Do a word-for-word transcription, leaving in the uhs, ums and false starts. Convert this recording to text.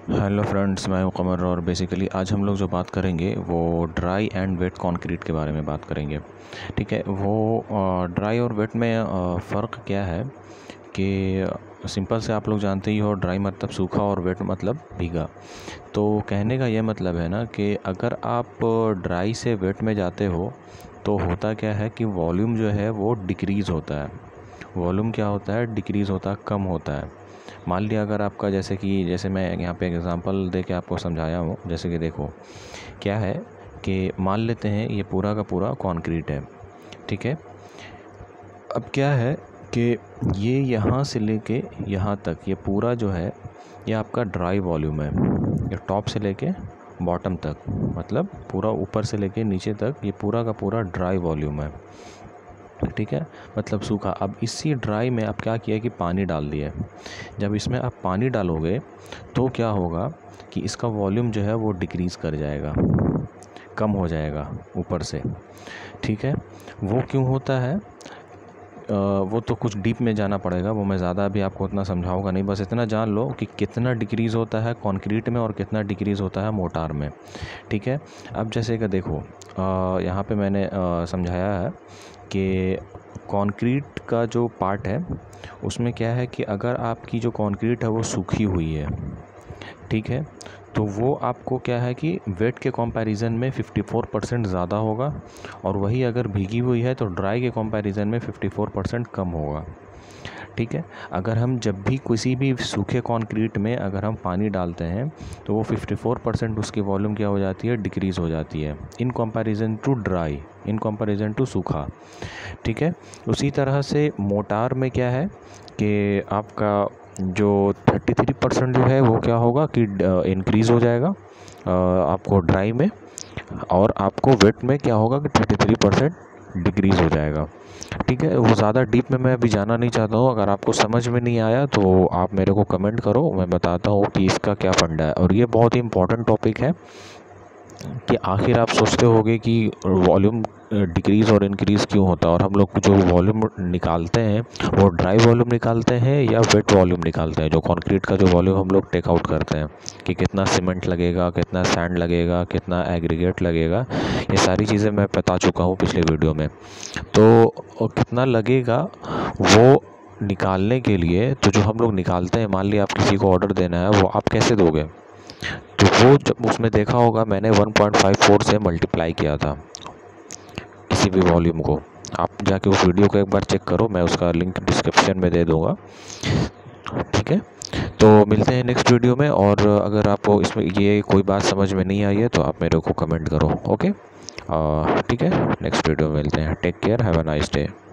Hello friends, मैं हूं कमर और बेसिकली आज हम लोग जो बात करेंगे वो ड्राई एंड वेट कंक्रीट के बारे में बात करेंगे। ठीक है, वो ड्राई और वेट में फ़र्क क्या है कि सिंपल से आप लोग जानते ही हो, ड्राई मतलब सूखा और वेट मतलब भीगा। तो कहने का ये मतलब है ना कि अगर आप ड्राई से वेट में जाते हो तो होता क्या है कि वॉल्यूम जो है वो डिक्रीज़ होता है। वॉल्यूम क्या होता है? डिक्रीज़ होता है, कम होता है। मान लिया अगर आपका जैसे कि जैसे मैं यहाँ पे एग्जांपल दे के आपको समझाया हूँ, जैसे कि देखो क्या है कि मान लेते हैं ये पूरा का पूरा कंक्रीट है। ठीक है, अब क्या है कि ये यहाँ से लेके यहाँ तक ये पूरा जो है ये आपका ड्राई वॉल्यूम है। ये टॉप से लेके बॉटम तक, मतलब पूरा ऊपर से लेके नीचे तक ये पूरा का पूरा ड्राई वॉल्यूम है। ठीक है, मतलब सूखा। अब इसी ड्राई में आप क्या किया कि पानी डाल दिया। जब इसमें आप पानी डालोगे तो क्या होगा कि इसका वॉल्यूम जो है वो डिक्रीज़ कर जाएगा, कम हो जाएगा ऊपर से। ठीक है, वो क्यों होता है आ, वो तो कुछ डीप में जाना पड़ेगा, वो मैं ज़्यादा अभी आपको उतना समझाऊंगा नहीं। बस इतना जान लो कि कितना डिक्रीज़ होता है कंक्रीट में और कितना डिक्रीज़ होता है मोटार में। ठीक है, अब जैसे कि देखो यहाँ पे मैंने आ, समझाया है कि कंक्रीट का जो पार्ट है उसमें क्या है कि अगर आपकी जो कंक्रीट है वो सूखी हुई है, ठीक है, तो वो आपको क्या है कि वेट के कंपैरिजन में चौवन परसेंट ज़्यादा होगा, और वही अगर भीगी हुई है तो ड्राई के कंपैरिजन में चौवन परसेंट कम होगा। ठीक है, अगर हम जब भी किसी भी सूखे कंक्रीट में अगर हम पानी डालते हैं तो वो चौवन परसेंट उसकी वॉल्यूम क्या हो जाती है? डिक्रीज़ हो जाती है in comparison to dry, in comparison to सूखा। ठीक है, उसी तरह से मोटार में क्या है कि आपका जो तैंतीस परसेंट जो है वो क्या होगा कि इंक्रीज़ हो जाएगा आपको ड्राई में, और आपको वेट में क्या होगा कि तैंतीस परसेंट डिक्रीज़ हो जाएगा। ठीक है, वो ज़्यादा डीप में मैं अभी जाना नहीं चाहता हूँ। अगर आपको समझ में नहीं आया तो आप मेरे को कमेंट करो, मैं बताता हूँ कि इसका क्या फंडा है। और ये बहुत ही इंपॉर्टेंट टॉपिक है कि आखिर आप सोचते होगे कि वॉल्यूम डिक्रीज़ और इंक्रीज़ क्यों होता है, और हम लोग जो वॉल्यूम निकालते हैं वो ड्राई वॉल्यूम निकालते हैं या वेट वॉल्यूम निकालते हैं। जो कंक्रीट का जो वॉल्यूम हम लोग टेक आउट करते हैं कि कितना सीमेंट लगेगा, कितना सैंड लगेगा, कितना एग्रीगेट लगेगा, ये सारी चीज़ें मैं बता चुका हूँ पिछले वीडियो में। तो कितना लगेगा वो निकालने के लिए, तो जो हम लोग निकालते हैं, मान लिया आप किसी को ऑर्डर देना है, वो आप कैसे दोगे? तो वो जब उसमें देखा होगा मैंने वन पॉइंट फाइव फोर से मल्टीप्लाई किया था किसी भी वॉल्यूम को। आप जाके उस वीडियो को एक बार चेक करो, मैं उसका लिंक डिस्क्रिप्शन में दे दूँगा। ठीक है, तो मिलते हैं नेक्स्ट वीडियो में। और अगर आपको इसमें ये कोई बात समझ में नहीं आई है तो आप मेरे को कमेंट करो। ओके, ठीक है, नेक्स्ट वीडियो में मिलते हैं। Take care, have a nice day.